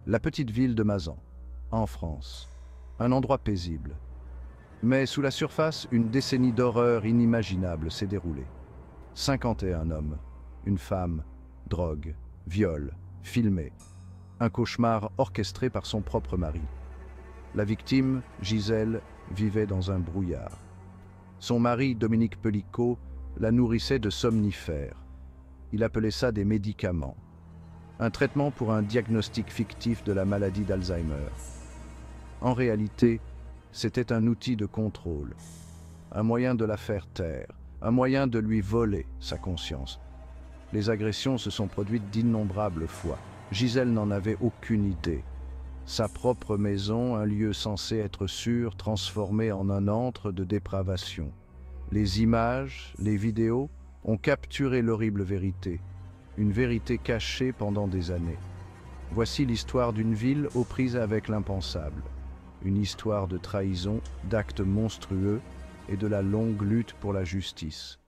La petite ville de Mazan, en France. Un endroit paisible. Mais sous la surface, une décennie d'horreur inimaginable s'est déroulée. 51 hommes, une femme, drogue, viol, filmé. Un cauchemar orchestré par son propre mari. La victime, Gisèle, vivait dans un brouillard. Son mari, Dominique Pellicot, la nourrissait de somnifères. Il appelait ça des médicaments. Un traitement pour un diagnostic fictif de la maladie d'Alzheimer. En réalité, c'était un outil de contrôle, un moyen de la faire taire, un moyen de lui voler sa conscience. Les agressions se sont produites d'innombrables fois. Gisèle n'en avait aucune idée. Sa propre maison, un lieu censé être sûr, transformé en un antre de dépravation. Les images, les vidéos ont capturé l'horrible vérité, une vérité cachée pendant des années. Voici l'histoire d'une ville aux prises avec l'impensable. Une histoire de trahison, d'actes monstrueux et de la longue lutte pour la justice.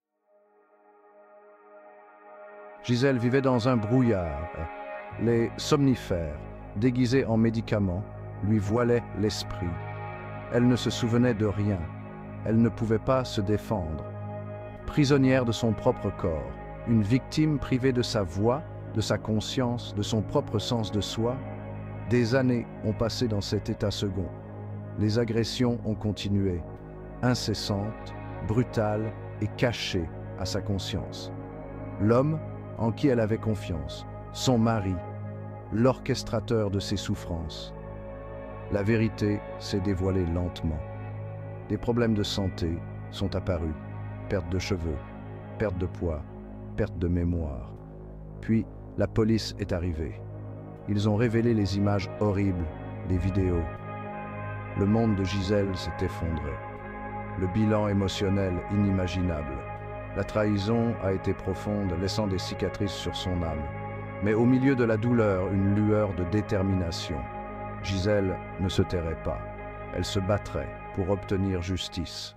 Gisèle vivait dans un brouillard. Les somnifères, déguisés en médicaments, lui voilaient l'esprit. Elle ne se souvenait de rien. Elle ne pouvait pas se défendre. Prisonnière de son propre corps, une victime privée de sa voix, de sa conscience, de son propre sens de soi. Des années ont passé dans cet état second. Les agressions ont continué, incessantes, brutales et cachées à sa conscience. L'homme en qui elle avait confiance, son mari, l'orchestrateur de ses souffrances. La vérité s'est dévoilée lentement. Des problèmes de santé sont apparus, perte de cheveux, perte de poids, perte de mémoire. Puis, la police est arrivée. Ils ont révélé les images horribles, les vidéos. Le monde de Gisèle s'est effondré. Le bilan émotionnel inimaginable. La trahison a été profonde, laissant des cicatrices sur son âme. Mais au milieu de la douleur, une lueur de détermination. Gisèle ne se tairait pas. Elle se battrait pour obtenir justice.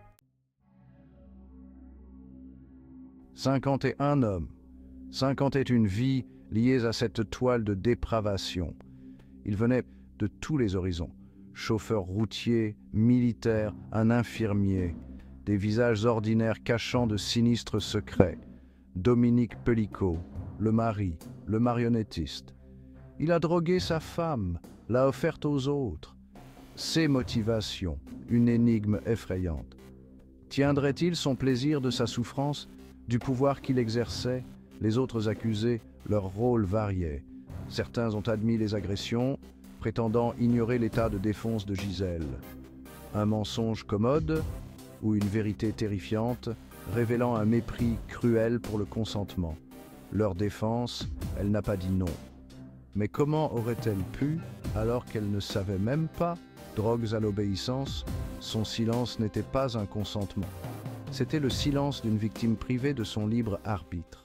51 hommes, 51 vies liées à cette toile de dépravation. Ils venaient de tous les horizons. Chauffeurs routiers, militaires, un infirmier, des visages ordinaires cachant de sinistres secrets. Dominique Pellicot, le mari, le marionnettiste. Il a drogué sa femme, l'a offerte aux autres. Ses motivations, une énigme effrayante. Tiendrait-il son plaisir de sa souffrance, du pouvoir qu'il exerçait? Les autres accusés, leur rôle variait. Certains ont admis les agressions, prétendant ignorer l'état de défense de Gisèle. Un mensonge commode ou une vérité terrifiante, révélant un mépris cruel pour le consentement. Leur défense, elle n'a pas dit non. Mais comment aurait-elle pu, alors qu'elle ne savait même pas, drogues à l'obéissance, son silence n'était pas un consentement. C'était le silence d'une victime privée de son libre arbitre.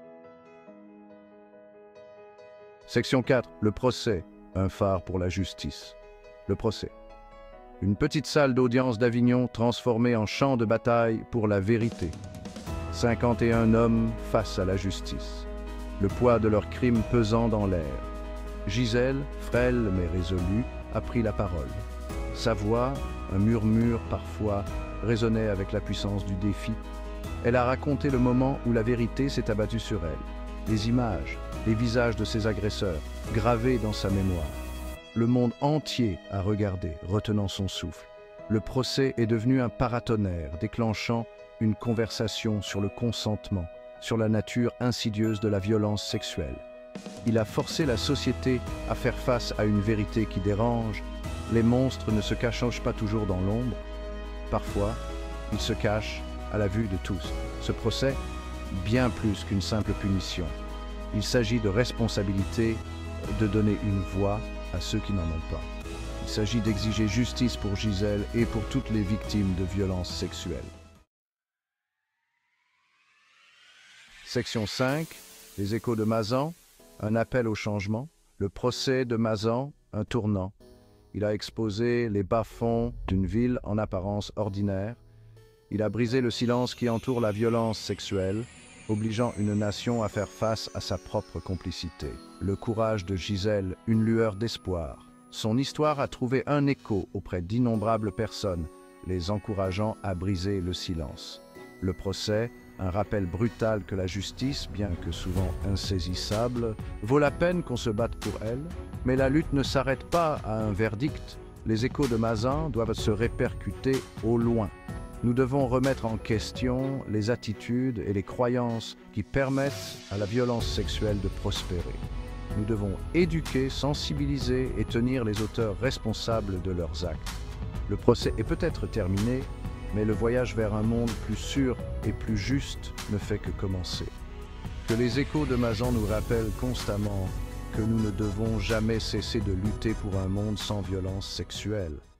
Section 4. Le procès. Un phare pour la justice. Le procès. Une petite salle d'audience d'Avignon transformée en champ de bataille pour la vérité. 51 hommes face à la justice. Le poids de leurs crimes pesant dans l'air. Gisèle, frêle mais résolue, a pris la parole. Sa voix, un murmure parfois, résonnait avec la puissance du défi. Elle a raconté le moment où la vérité s'est abattue sur elle. Les images, les visages de ses agresseurs, gravés dans sa mémoire. Le monde entier a regardé, retenant son souffle. Le procès est devenu un paratonnerre, déclenchant une conversation sur le consentement, sur la nature insidieuse de la violence sexuelle. Il a forcé la société à faire face à une vérité qui dérange. Les monstres ne se cachent pas toujours dans l'ombre. Parfois, ils se cachent à la vue de tous. Ce procès, bien plus qu'une simple punition. Il s'agit de responsabilité, de donner une voix à ceux qui n'en ont pas. Il s'agit d'exiger justice pour Gisèle et pour toutes les victimes de violences sexuelles. Section 5. Les échos de Mazan. Un appel au changement. Le procès de Mazan, un tournant. Il a exposé les bas-fonds d'une ville en apparence ordinaire. Il a brisé le silence qui entoure la violence sexuelle. obligeant une nation à faire face à sa propre complicité. Le courage de Gisèle, une lueur d'espoir. Son histoire a trouvé un écho auprès d'innombrables personnes, les encourageant à briser le silence. Le procès, un rappel brutal que la justice, bien que souvent insaisissable, vaut la peine qu'on se batte pour elle, mais la lutte ne s'arrête pas à un verdict. Les échos de Mazan doivent se répercuter au loin. Nous devons remettre en question les attitudes et les croyances qui permettent à la violence sexuelle de prospérer. Nous devons éduquer, sensibiliser et tenir les auteurs responsables de leurs actes. Le procès est peut-être terminé, mais le voyage vers un monde plus sûr et plus juste ne fait que commencer. Que les échos de Mazan nous rappellent constamment que nous ne devons jamais cesser de lutter pour un monde sans violence sexuelle.